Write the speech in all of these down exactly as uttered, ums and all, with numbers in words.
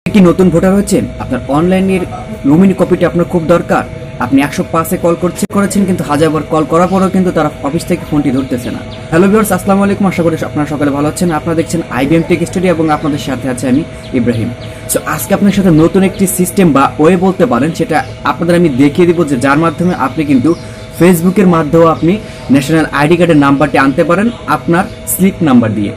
কি নতুন ভোটার হচ্ছেন, আপনার অনলাইনের নমিনি কপিটা আপনার খুব দরকার। আপনি একশো পাঁচে কল করছে করেছেন কিন্তু হাজারবার কল করার পরেও কিন্তু তারা অফিস থেকে ফোনটি ধরতেছে না। হ্যালো ভিউয়ার্স, আসসালামু আলাইকুম। আশা করি আপনারা সকালে ভালো আছেন। আপনারা দেখছেন আইবিএম টেক স্টাডি এবং আপনাদের সাথে আছে আমি ইব্রাহিম। সো আজকে আপনার সাথে নতুন একটি সিস্টেম বা ওয়ে বলতে পারেন, সেটা আপনাদের আমি দেখিয়ে দিব, যে যার মাধ্যমে আপনি কিন্তু ফেসবুকের মাধ্যমে আপনি ন্যাশনাল আইডি কার্ডের নাম্বারটি আনতে পারেন আপনার স্লিপ নাম্বার দিয়ে।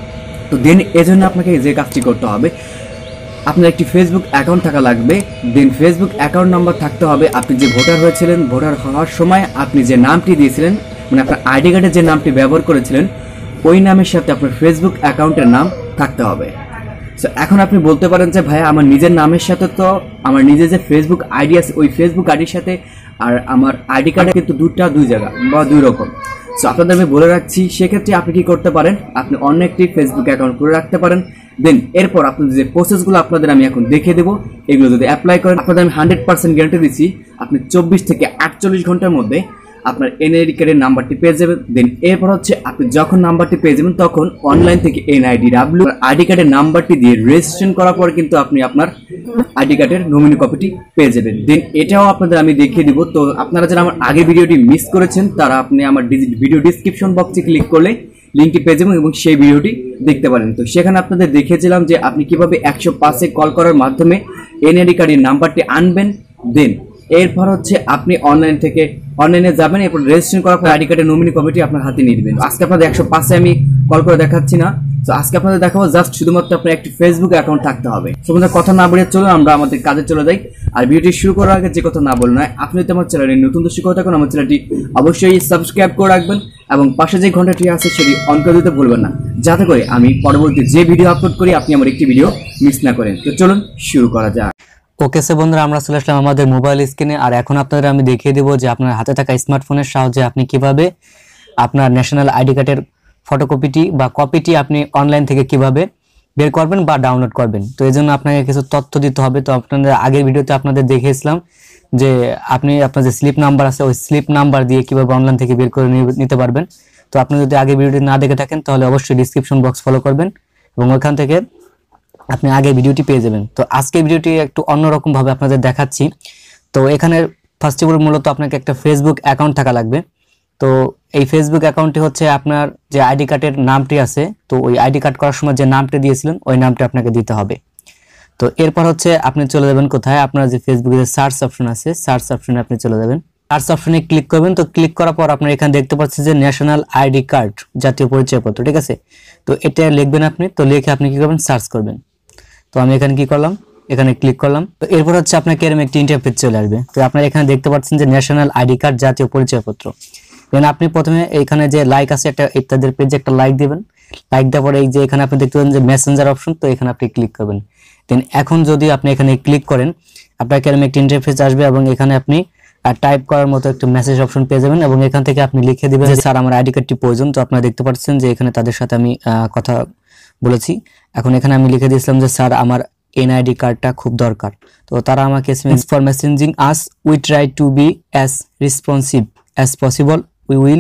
তো দেন এজন্য আপনাকে যে কাজটি করতে হবে, আপনার একটি ফেসবুক অ্যাকাউন্ট থাকা লাগবে। দেন ফেসবুক অ্যাকাউন্ট নাম্বার থাকতে হবে। আপনি যে ভোটার হয়েছিলেন, ভোটার হওয়ার সময় আপনি যে নামটি দিয়েছিলেন, মানে আপনার আইডি কার্ডে যে নামটি ব্যবহার করেছিলেন, ওই নামের সাথে আপনার ফেসবুক অ্যাকাউন্টের নাম থাকতে হবে। সো এখন আপনি বলতে পারেন যে ভাই, আমার নিজের নামের সাথে তো আমার নিজের যে ফেসবুক আইডি আছে, ওই ফেসবুক আইডির সাথে আর আমার আইডি কার্ডে কিন্তু দুটা দুই জায়গা বা দুই রকম। সো আপনাদের আমি বলে রাখছি, সেক্ষেত্রে আপনি কি করতে পারেন, আপনি অন্য একটি ফেসবুক অ্যাকাউন্ট করে রাখতে পারেন। দেন এরপর আপনাদের যে প্রসেসগুলো আপনাদের আমি এখন দেখিয়ে দেবো, এগুলো যদি অ্যাপ্লাই করেন, আপনাদের আমি হান্ড্রেড পার্সেন্ট গ্যারান্টি দিচ্ছি, আপনি চব্বিশ থেকে আটচল্লিশ ঘন্টার মধ্যে আপনার এনআইডি কার্ডের নাম্বারটি পেয়ে যাবেন। দেন এরপর হচ্ছে আপনি যখন নাম্বারটি পেয়ে যাবেন, তখন অনলাইন থেকে এনআইডি ডাব্লিউ আইডি কার্ডের নাম্বারটি দিয়ে রেজিস্ট্রেশন করার পর কিন্তু আপনি আপনার আইডি কার্ডের নমিনি কপিটি পেয়ে যাবেন। দেন এটাও আপনাদের আমি দেখিয়ে দিব। তো আপনারা যারা আমার আগের ভিডিওটি মিস করেছেন, তারা আপনি আমার ভিডিও ডিসক্রিপশন বক্সে ক্লিক করলে লিঙ্কটি পেয়ে যাবেন এবং সেই ভিডিওটি দেখতে পারেন। তো সেখানে আপনাদের দেখিয়েছিলাম যে আপনি কিভাবে একশো পাঁচে কল করার মাধ্যমে এনআইডি কার্ডের নাম্বারটি আনবেন। দেন এরপর হচ্ছে আপনি অনলাইন থেকে অনলাইনে যাবেন, এরপর রেজিস্ট্রেশন করার পর আইডি কার্ডের নমিনি কমিটি আপনার হাতে নিয়ে নেবেন। আজকে আপনাদের একশো পাঁচে আমি কল করে দেখাচ্ছি না। তো আজকে আপনাদের দেখাবো জাস্ট শুধুমাত্র আপনার একটি ফেসবুক অ্যাকাউন্ট থাকতে হবে। তো আমাদের কথা না বলে চলুন আমরা আমাদের কাজে চলে যাই। আর ভিডিওটি শুরু করার আগে যে কথা না বলে নয়, আপনি যদি আমার চ্যানেলে নতুন দর্শক হয়ে থাকুন, আমার চ্যানেলটি অবশ্যই সাবস্ক্রাইব করে রাখবেন এবং পাশে যে ঘন্টাটি আছে সেটি অন করে দিতে ভুলবেন না, যাতে করে আমি পরবর্তী যে ভিডিও আপলোড করি আপনি আমার একটি ভিডিও মিস না করেন। তো চলুন শুরু করা যাক। ওকে সে বন্ধুরা, আমরা চলে আসলাম আমাদের মোবাইল স্ক্রিনে। আর এখন আপনাদের আমি দেখিয়ে দেবো যে আপনার হাতে থাকা স্মার্টফোনের সাহায্যে আপনি কিভাবে আপনার ন্যাশনাল আইডি কার্ডের ফটোকপিটি বা কপিটি আপনি অনলাইন থেকে কিভাবে বের করবেন বা ডাউনলোড করবেন। তো এই জন্য আপনাকে কিছু তথ্য দিতে হবে। তো আপনাদের আগের ভিডিওতে আপনাদের দেখিয়েছিলাম যে আপনি আপনার যে স্লিপ নাম্বার আছে, ওই স্লিপ নাম্বার দিয়ে কিভাবে অনলাইন থেকে বের করে নিতে পারবেন। তো আপনি যদি আগের ভিডিওটি না দেখে থাকেন, তাহলে অবশ্যই ডিসক্রিপশন বক্স ফলো করবেন এবং ওইখান থেকে আপনি আগে ভিডিওটি পেয়ে যাবেন। তো আজকে ভিডিওটি একটু অন্যরকম ভাবে আপনাদের দেখাচ্ছি। তো এখানে ফার্স্ট অফ অল মূলত আপনাকে একটা ফেসবুক অ্যাকাউন্ট থাকা লাগবে। তো এই ফেসবুক অ্যাকাউন্টটি হচ্ছে আপনার যে আইডি কার্ডের নামটি আছে, তো ওই আইডি কার্ড করার সময় যে নামটি দিয়েছিলেন ওই নামটি আপনাকে দিতে হবে। তো এরপর হচ্ছে আপনি চলে যাবেন কোথায়, আপনার যে ফেসবুকে যে সার্চ অপশন আছে, সার্চ অপশনে আপনি চলে যাবেন। সার্চ অপশনে ক্লিক করবেন। তো ক্লিক করার পর আপনার এখানে দেখতে পাচ্ছেন যে ন্যাশনাল আইডি কার্ড, জাতীয় পরিচয়পত্র, ঠিক আছে। তো এটা লিখবেন আপনি। তো লিখে আপনি কি করবেন, সার্চ করবেন। তো আমি এখানে কি করলাম, এখানে ক্লিক করলাম। তো এরপর হচ্ছে আপনাকে এরকম একটি ইন্টারফেস চলে আসবে। তো আপনারা এখানে দেখতে পাচ্ছেন যে ন্যাশনাল আইডি কার্ড, জাতীয় পরিচয়পত্র। দেন আপনি প্রথমে এখানে যে লাইক আছে একটা, ইত্যাদির পেজে একটা লাইক দিবেন। লাইক দেওয়ার পরে এই যে এখানে আপনি দেখতে পাবেন যে মেসেঞ্জার অপশন, তো এখানে আপনি ক্লিক করবেন। দেন এখন যদি আপনি এখানে ক্লিক করেন, আপনাকে এরকম একটি ইন্টারফেস আসবে এবং এখানে আপনি টাইপ করার মতো একটা মেসেজ অপশন পেয়ে যাবেন এবং এখান থেকে আপনি লিখে দিবেন যে স্যার আমার আইডি কার্ডটি প্রয়োজন। তো আপনারা দেখতে পাচ্ছেন যে এখানে তাদের সাথে আমি কথা বলেছি। এখন এখানে আমি লিখে দিয়েছিলাম যে স্যার আমার এনআইডি কার্ডটা খুব দরকার। তো তারা আমাকে for messaging us we try to be as responsive as possible, we will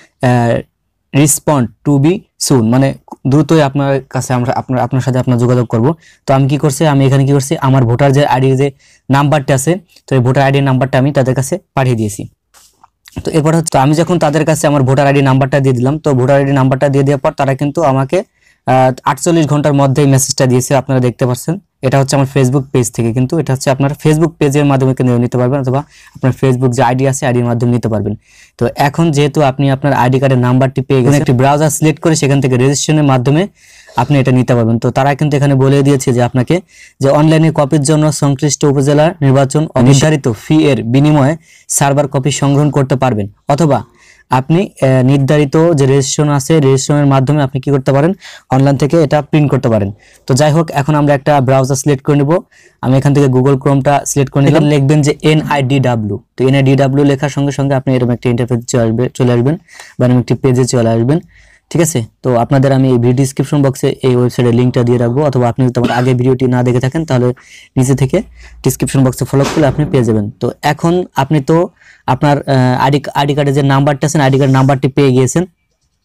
respond to be soon, মানে দ্রুতই আপনার কাছে আমরা আপনার আপনার সাথে আপনার যোগাযোগ করব। তো আমি কি করছি, আমি এখানে কি করছি, আমার ভোটার যে আইডির যে নাম্বারটা আছে, তো এই ভোটার আইডির নাম্বারটা আমি তাদের কাছে পাঠিয়ে দিয়েছি। তো এরপর হচ্ছে আমি যখন তাদের কাছে আমার ভোটার আইডি নাম্বারটা দিয়ে দিলাম, তো ভোটার আইডি নাম্বারটা দিয়ে দেওয়ার পর তারা কিন্তু আমাকে আটচল্লিশ ঘন্টার মধ্যে মেসেজটা দিয়েছে, আপনারা দেখতে পাচ্ছেন। এটা হচ্ছে আমার ফেসবুক পেজ থেকে, কিন্তু এটা হচ্ছে আপনার ফেসবুক পেজের মাধ্যমে কিন্তু নিতে পারবেন, অথবা আপনার ফেসবুক যে আইডি আছে আইডির মাধ্যমে নিতে পারবেন। তো এখন যেহেতু আপনি আপনার আইডি কার্ডের নাম্বারটি পেয়ে গেছেন, একটি ব্রাউজার সিলেক্ট করে সেখান থেকে রেজিস্ট্রেশনের মাধ্যমে আপনি এটা নিতে পারবেন। তো তারা কিন্তু এখানে বলে দিয়েছে যে আপনাকে যে অনলাইনে কপির জন্য সংশ্লিষ্ট উপজেলার নির্বাচন নির্ধারিত ফি এর বিনিময়ে সার্ভার কপি সংগ্রহ করতে পারবেন, অথবা আপনি নির্ধারিত যে রেজিস্ট্রেশন আছে রেজিস্ট্রেশনের মাধ্যমে আপনি কি করতে পারেন, অনলাইন থেকে এটা প্রিন্ট করতে পারেন। তো যাই হোক, এখন আমরা একটা ব্রাউজার সিলেক্ট করে নেব। আমি এখান থেকে গুগল ক্রোমটা সিলেক্ট করে নিলাম। লিখবেন যে এনআইডিডব্লিউ। তো এনআইডিডব্লিউ লেখার সঙ্গে সঙ্গে আপনি এরকম একটা ইন্টারফেস চলে আসবে চলে আসবেন বা এরকম একটি পেজে চলে আসবেন, ঠিক আছে। তো আপনাদের আমি এই ভিডিও ডিসক্রিপশন বক্সে এই ওয়েবসাইটের লিঙ্কটা দিয়ে রাখবো, অথবা আপনি যদি আমার আগে ভিডিওটি না দেখে থাকেন তাহলে নিচে থেকে ডিসক্রিপশন বক্সে ফলো করলে আপনি পেয়ে যাবেন। তো এখন আপনি তো আপনার আইডি আইডি কার্ডের যে নাম্বারটা আছে, আইডি কার্ড নাম্বারটি পেয়ে গিয়েছেন।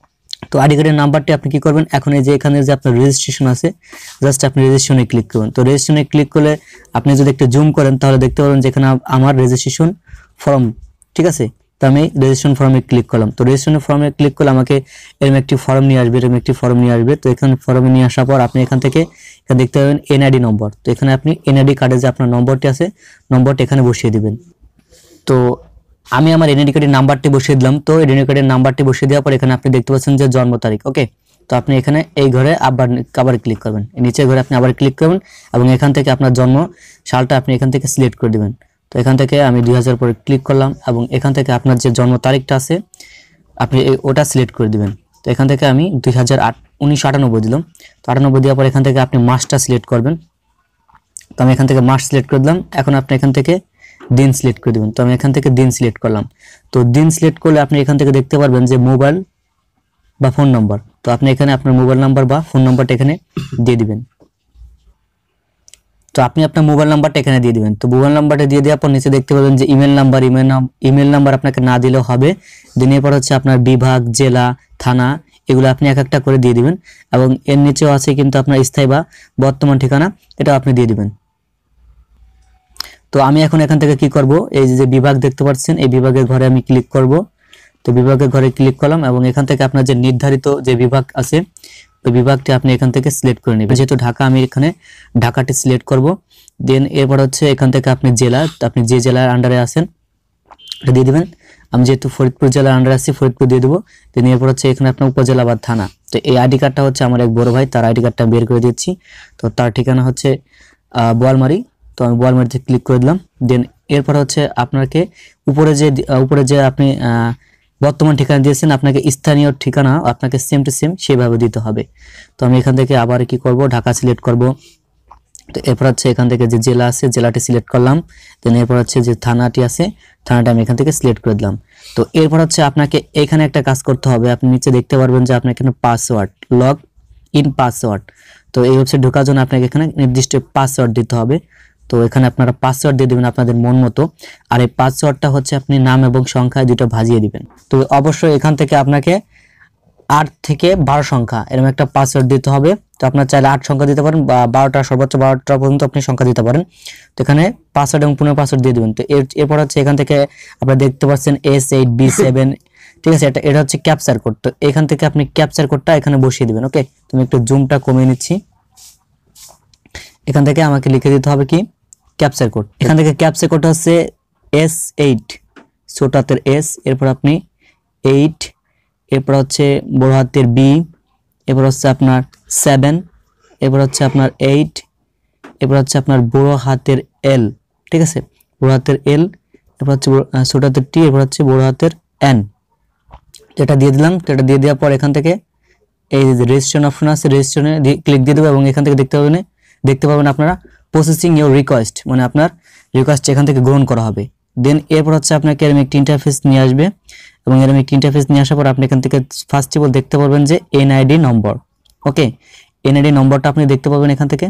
তো আইডি কার্ডের নাম্বারটি আপনি কি করবেন, এখন এই যে এখানে যে আপনার রেজিস্ট্রেশন আছে, জাস্ট আপনি রেজিস্ট্রেশনে ক্লিক করবেন। তো রেজিস্ট্রেশনে ক্লিক করলে আপনি যদি একটু জুম করেন তাহলে দেখতে পাবেন যে এখানে আমার রেজিস্ট্রেশন ফর্ম, ঠিক আছে। তো আমি রেজিস্ট্রেশন ফর্মে ক্লিক করলাম। তো রেজিস্ট্রেশন ফর্মে ক্লিক করলে আমাকে এরকম একটি ফর্ম নিয়ে আসবে, এরকম একটি ফর্ম নিয়ে আসবে। তো এখানে ফর্মে নিয়ে আসার পর আপনি এখান থেকে এখানে দেখতে পাবেন এনআইডি নম্বর। তো এখানে আপনি এনআইডি কার্ডে যে আপনার নম্বরটি আছে, নম্বরটি এখানে বসিয়ে দিবেন। তো আমি আমার এনআইডি কার্ডের নাম্বারটি বসিয়ে দিলাম। তো এনআইডি কার্ডের নাম্বারটি বসিয়ে দেওয়ার পর এখানে আপনি দেখতে পাচ্ছেন যে জন্ম তারিখ, ওকে। তো আপনি এখানে এই ঘরে আবার আবার ক্লিক করবেন, নিচের ঘরে আপনি আবার ক্লিক করবেন এবং এখান থেকে আপনার জন্ম সালটা আপনি এখান থেকে সিলেক্ট করে দিবেন। তো এখান থেকে আমি দুই হাজার পরে ক্লিক করলাম এবং এখান থেকে আপনার যে জন্ম তারিখটা আছে আপনি ওটা সিলেক্ট করে দিবেন। তো এখান থেকে আমি দুই হাজার আট উনিশশো আটানব্বই দিলাম। তো আটানব্বই দেওয়ার পর এখান থেকে আপনি মাসটা সিলেক্ট করবেন। তো আমি এখান থেকে মাস সিলেক্ট করে দিলাম। এখন আপনি এখান থেকে দিন সিলেক্ট করে দিবেন। তো আমি এখান থেকে দিন সিলেক্ট করলাম। তো দিন সিলেক্ট করলে আপনি এখান থেকে দেখতে পারবেন যে মোবাইল বা ফোন নম্বর। তো আপনি এখানে আপনার মোবাইল নাম্বার বা ফোন নাম্বারটা এখানে দিয়ে দিবেন। তো আপনি আপনার মোবাইল নাম্বারটা এখানে দিয়ে দিবেন। তো মোবাইল নাম্বারটা দিয়ে দেওয়ার পর নিচে দেখতে পাবেন যে ইমেল নাম্বার, ইমেল নাম ইমেল নাম্বার আপনাকে না দিলেও হবে। দিন এরপর হচ্ছে আপনার বিভাগ, জেলা, থানা, এগুলো আপনি এক একটা করে দিয়ে দিবেন এবং এর নিচেও আছে কিন্তু আপনার স্থায়ী বা বর্তমান ঠিকানা, এটা আপনি দিয়ে দিবেন। তো আমি এখন এখান থেকে কি করব, এই যে বিভাগ দেখতে পাচ্ছেন এই বিভাগের ঘরে আমি ক্লিক করব। তো বিভাগের ঘরে ক্লিক করলাম এবং এখান থেকে আপনার যে নির্ধারিত যে বিভাগ আছে ওই বিভাগটি আপনি এখান থেকে সিলেক্ট করে নেবেন। যেহেতু ঢাকা, আমি এখানে ঢাকাটি সিলেক্ট করব। দেন এরপর হচ্ছে এখান থেকে আপনি জেলা, আপনি যে জেলার আন্ডারে আছেন এটা দিয়ে দিবেন। আমি যেহেতু ফরিদপুর জেলার আন্ডারে আছি ফরিদপুর দিয়ে দেবো। দেন এরপর হচ্ছে এখানে আপনার উপজেলা বা থানা। তো এই আইডি কার্ডটা হচ্ছে আমার এক বড় ভাই, তার আইডি কার্ডটা বের করে দিচ্ছি। তো তার ঠিকানা হচ্ছে বোয়ালমারি। তো আমি বোয়ালমারিতে ক্লিক করে দিলাম। দেন এরপর হচ্ছে আপনাকে উপরে যে উপরে যে আপনি বর্তমান ঠিকানা দিয়েছেন আপনাকে স্থানীয় ঠিকানা আপনাকে সেম টু সেম সেভাবে দিতে হবে। তো আমি এখান থেকে আবার কি করব, ঢাকা সিলেক্ট করব। তো এরপর হচ্ছে এখান থেকে যে জেলা আছে জেলাটি সিলেক্ট করলাম। দেন এরপর হচ্ছে যে থানাটি আছে থানাটা আমি এখান থেকে সিলেক্ট করে দিলাম। তো এরপর হচ্ছে আপনাকে এখানে একটা কাজ করতে হবে। আপনি নিচে দেখতে পারবেন যে আপনার এখানে পাসওয়ার্ড, লগ ইন পাসওয়ার্ড। তো এই ওয়েবসাইট ঢোকার জন্য আপনাকে এখানে নির্দিষ্ট পাসওয়ার্ড দিতে হবে। তো এখানে আপনারা পাসওয়ার্ড দিয়ে দিবেন আপনাদের মন মতো। আর এই পাসওয়ার্ডটা হচ্ছে আপনি নাম এবং সংখ্যা দুটো ভাজিয়ে দিবেন। তো অবশ্যই এখান থেকে আপনাকে আট থেকে বারো সংখ্যা এরকম একটা পাসওয়ার্ড দিতে হবে। তো আপনার চাইলে আট সংখ্যা দিতে পারেন বা বারোটা, সর্বোচ্চ বারোটা পর্যন্ত আপনি সংখ্যা দিতে পারেন। তো এখানে পাসওয়ার্ড এবং পুনঃ পাসওয়ার্ড দিয়ে দিবেন। তো এরপর হচ্ছে এখান থেকে আপনারা দেখতে পাচ্ছেন এস এইট বি সেভেন, ঠিক আছে, এটা এটা হচ্ছে ক্যাপচার কোড। তো এখান থেকে আপনি ক্যাপচার কোডটা এখানে বসিয়ে দিবেন। ওকে, তুমি একটু জুমটা কমিয়ে নিচ্ছি। এখান থেকে আমাকে লিখে দিতে হবে কি ক্যাপচার কোড। এখান থেকে ক্যাপচার কোড হচ্ছে এস এইট, ছোট হাতের এস, এরপর আপনি এইট, এরপর হচ্ছে বড় হাতের বি, এরপর হচ্ছে আপনার সেভেন, এরপর হচ্ছে আপনার এইট, এরপর হচ্ছে আপনার বড় হাতের এল, ঠিক আছে, বড় হাতের এল, এরপর হচ্ছে ছোট হাতের টি, এরপর হচ্ছে বড় হাতের এন। এটা দিয়ে দিলাম। এটা দিয়ে দেওয়ার পর এখান থেকে এই যে রেজিস্ট্রেশন অপশন আছে রেজিস্ট্রেশনে ক্লিক দিয়ে দেবো এবং এখান থেকে দেখতে পাবেন দেখতে পাবেন আপনারা প্রসেসিং ইউর রিকোয়েস্ট, মানে আপনার রিকোয়েস্ট এখান থেকে গ্রহণ করা হবে। দেন এরপর হচ্ছে আপনাকে এরকম একটি ইন্টারফেস নিয়ে আসবে এবং এরকম একটি ইন্টারফেস নিয়ে আসার পর আপনি এখান থেকে ফার্স্ট অফ অল দেখতে পারবেন যে এনআইডি নম্বর। ওকে, এনআইডি নম্বরটা আপনি দেখতে পাবেন এখান থেকে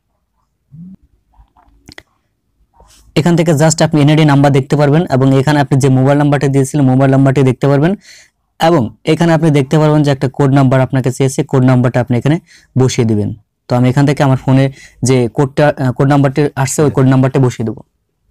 এখান থেকে জাস্ট আপনি এনআইডি নাম্বার দেখতে পারবেন এবং এখানে আপনি যে মোবাইল নাম্বারটা দিয়েছিলেন মোবাইল নাম্বারটি দেখতে পারবেন এবং এখানে আপনি দেখতে পারবেন যে একটা কোড নাম্বার আপনাকে চেয়েছে, কোড নাম্বারটা আপনি এখানে বসিয়ে দিবেন। তো আমি এখান থেকে আমার ফোনে যে কোডটা কোড নাম্বারটি আসছে ওই কোড নাম্বারটা বসিয়ে দেবো,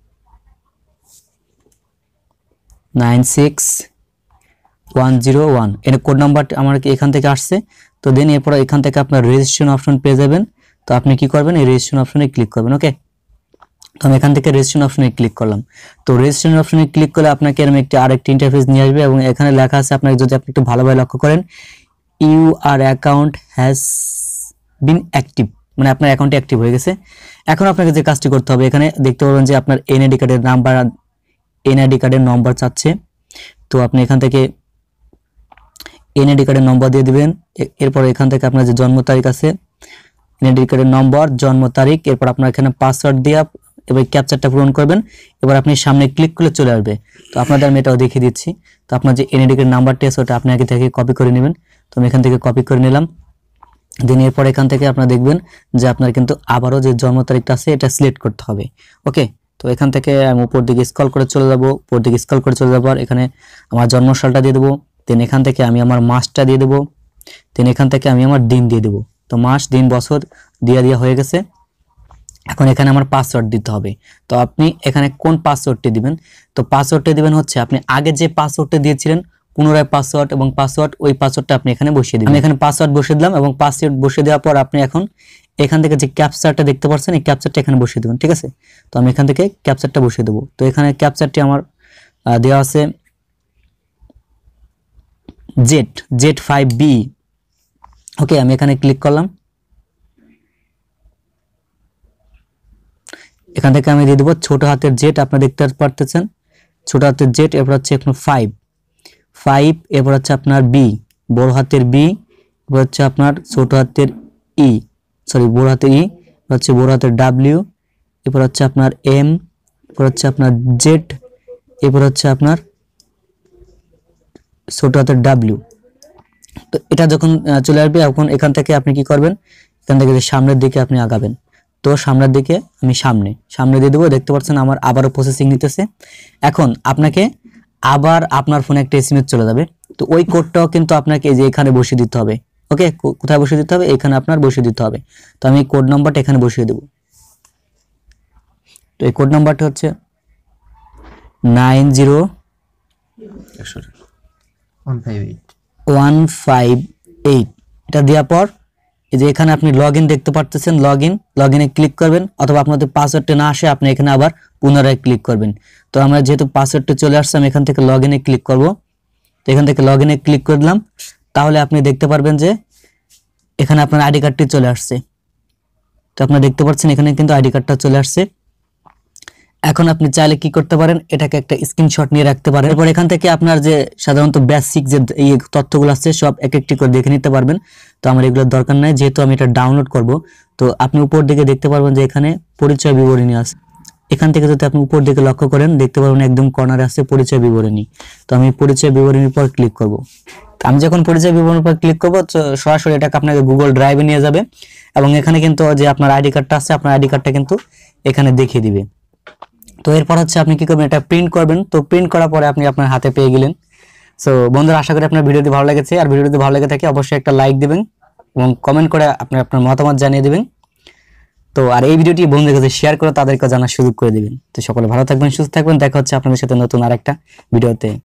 nine six one zero one, এর কোড নাম্বারটা আমার এখান থেকে আসছে। তো দেন এরপর এখান থেকে আপনার রেজিস্ট্রেশন অপশন পেয়ে যাবেন। তো আপনি কি করবেন, এই রেজিস্ট্রেশন অপশনে ক্লিক করবেন। ওকে, তো আমি এখান থেকে রেজিস্ট্রেশন অপশনে ক্লিক করলাম। তো রেজিস্ট্রেশন অপশনে ক্লিক করলে আপনাকে এরকম একটি আরেকটি ইন্টারফেস নিয়ে আসবে এবং এখানে লেখা আছে, আপনাকে যদি আপনি একটু ভালোভাবে লক্ষ্য করেন, you are account has been active, মানে আপনার অ্যাকাউন্টটি অ্যাক্টিভ হয়ে গেছে। এখন আপনাকে যে কাজটি করতে হবে, এখানে দেখতে পাবেন যে আপনার এনআইডি কার্ডের নাম্বার এনআইডি কার্ডের নম্বর চাচ্ছে। তো আপনি এখান থেকে এনআইডি কার্ডের নম্বর দিয়ে দিবেন। এরপর এখান থেকে আপনার যে জন্ম তারিখ আছে এনআইডি কার্ডের নম্বর, জন্ম তারিখ, এরপর আপনার এখানে পাসওয়ার্ড দিয়ে এবার ক্যাপচারটা পূরণ করবেন। এবার আপনি সামনে ক্লিক করলে চলে আসবে। তো আপনাদের আমি এটাও দেখিয়ে দিচ্ছি। তো আপনার যে এনআইডি কার্ডের নাম্বারটি আছে ওটা আপনি আগে থেকে কপি করে নেবেন। তো আমি এখান থেকে কপি করে নিলাম। দেন এরপর এখান থেকে আপনারা দেখবেন যে আপনার কিন্তু আবারও যে জন্ম তারিখটা আছে এটা সিলেক্ট করতে হবে। ওকে, তো এখান থেকে আমি উপর দিকে স্ক্রল করে চলে যাব, উপর দিকে স্ক্রল করে চলে যাবো আর এখানে আমার জন্ম সালটা দিয়ে দেবো। দেন এখান থেকে আমি আমার মাসটা দিয়ে দেবো। দেন এখান থেকে আমি আমার দিন দিয়ে দেবো। তো মাস দিন বছর দিয়ে দেওয়া হয়ে গেছে। এখন এখানে আমার পাসওয়ার্ড দিতে হবে। তো আপনি এখানে কোন পাসওয়ার্ডটি দিবেন? তো পাসওয়ার্ডটি দিবেন হচ্ছে আপনি আগে যে পাসওয়ার্ডটা দিয়েছিলেন পুনরায় পাসওয়ার্ড এবং পাসওয়ার্ড ওই পাসওয়ার্ডটা আপনি এখানে বসিয়ে দিবেন। আমি এখানে পাসওয়ার্ড বসিয়ে দিলাম এবং পাসওয়ার্ড বসিয়ে দেওয়ার পর আপনি এখন এখান থেকে যে ক্যাপচারটা দেখতে পাচ্ছেন এই ক্যাপচারটা এখানে বসিয়ে দেবেন, ঠিক আছে? তো আমি এখান থেকে ক্যাপচারটা বসিয়ে দেবো। তো এখানে ক্যাপচারটি আমার দেওয়া আছে Z Z five B. Okay, আমি এখানে ক্লিক করলাম। এখান থেকে আমি দিয়ে দেবো ছোট হাতের জেড, আপনারা দেখতে পারতেছেন ছোট হাতের জেড, এরপর হচ্ছে এখন ফাইভ ফাইভ এরপর হচ্ছে আপনার বি বড় হাতের বি, এরপর হচ্ছে আপনার ছোট হাতের ই সরি বড় হাতের ই, হচ্ছে বড় হাতের ডাব্লিউ, এরপর হচ্ছে আপনার এম, এরপর হচ্ছে আপনার জেড, এরপর হচ্ছে আপনার ছোট হাতের ডাব্লিউ। তো এটা যখন চলে আসবে এখন এখান থেকে আপনি কি করবেন, এখান থেকে সামনের দিকে আপনি আগাবেন। তো সামনের দিকে আমি সামনে সামনে দিয়ে দেবো। দেখতে পাচ্ছেন আমার আবারও প্রসেসিং নিতেছে। এখন আপনাকে আবার আপনার ফোনে একটা এসএমএস চলে যাবে। তো ওই কোডটাও কিন্তু আপনাকে এই যে এখানে বসিয়ে দিতে হবে। ওকে, কোথায় বসিয়ে দিতে হবে? এখানে আপনার বসিয়ে দিতে হবে। তো আমি কোড নাম্বারটা এখানে বসিয়ে দেব। তো এই কোড নাম্বারটা হচ্ছে nine zero one five eight. এটা দেওয়ার পর এই যে এখানে আপনি লগ ইন দেখতে পারতেছেন, লগ ইন লগ ইনে ক্লিক করবেন, অথবা আপনাদের পাসওয়ার্ডটা না আসে আপনি এখানে আবার পুনরায় ক্লিক করবেন। তো আমরা যেহেতু পাসওয়ার্ডটা চলে আসছে আমি এখান থেকে লগ ইনে ক্লিক করব। তো এখান থেকে লগ ইনে ক্লিক করে দিলাম। তাহলে আপনি দেখতে পারবেন যে এখানে আপনার আইডি কার্ডটি চলে আসছে। তো আপনারা দেখতে পাচ্ছেন এখানে কিন্তু আইডি কার্ডটা চলে আসছে। এখন আপনি চাইলে কি করতে পারেন, এটাকে একটা স্ক্রিনশট নিয়ে রাখতে পারেন। এরপর এখান থেকে আপনার যে সাধারণত বেসিক যে এই তথ্যগুলো আছে সব এক একটি করে দেখে নিতে পারবেন। তো আমার এগুলোর দরকার নাই, যেহেতু আমি এটা ডাউনলোড করব। তো আপনি উপর দিকে দেখতে পারবেন যে এখানে পরিচয় বিবরণী আছে। এখান থেকে যদি আপনি উপর দিকে লক্ষ্য করেন দেখতে পারবেন একদম কর্নারে আছে পরিচয় বিবরণী। তো আমি পরিচয় বিবরণীর উপর ক্লিক করব। আমি যখন পরিচয় বিবরণীর উপর ক্লিক করব সরাসরি এটাকে আপনাকে গুগল ড্রাইভে নিয়ে যাবে এবং এখানে কিন্তু যে আপনার আইডি কার্ডটা আছে আপনার আইডি কার্ডটা কিন্তু এখানে দেখিয়ে দিবে। তো এরপর হচ্ছে আপনি কি করবেন, এটা প্রিন্ট করবেন। তো প্রিন্ট করার পরে আপনি আপনার হাতে পেয়ে গেলেন। সো বন্ধুরা, আশা করি আপনার ভিডিওটি ভালো লেগেছে। আর ভিডিওটি ভালো লেগে থাকে অবশ্যই একটা লাইক দিবেন এবং কমেন্ট করে আপনি আপনার মতামত জানিয়ে দিবেন। তো আর এই ভিডিওটি বন্ধুদের কাছে শেয়ার করে তাদেরকে জানার সুযোগ করে দিবেন। তো সকলে ভালো থাকবেন, সুস্থ থাকবেন। দেখা হচ্ছে আপনাদের সাথে নতুন আরেকটা ভিডিওতে।